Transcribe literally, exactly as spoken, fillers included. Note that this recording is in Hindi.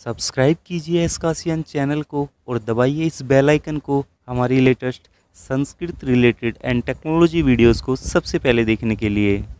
सब्सक्राइब कीजिए एसकासियन चैनल को और दबाइए इस बेल आइकन को हमारी latest Sanskrit related and technology videos को सबसे पहले देखने के लिए।